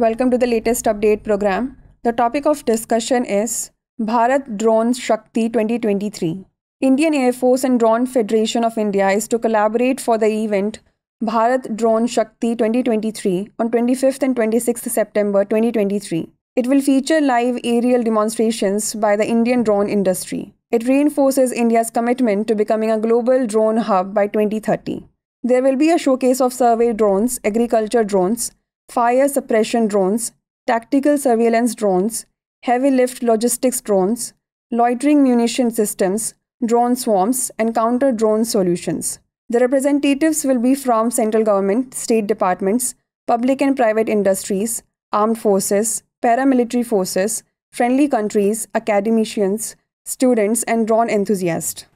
Welcome to the latest update program. The topic of discussion is Bharat Drone Shakti 2023. Indian Air Force and Drone Federation of India is to collaborate for the event Bharat Drone Shakti 2023 on 25th and 26th September 2023. It will feature live aerial demonstrations by the Indian drone industry. It reinforces India's commitment to becoming a global drone hub by 2030. There will be a showcase of survey drones, agriculture drones, fire suppression drones, tactical surveillance drones, heavy lift logistics drones, loitering munition systems, drone swarms, and counter-drone solutions. The representatives will be from central government, state departments, public and private industries, armed forces, paramilitary forces, friendly countries, academicians, students, and drone enthusiasts.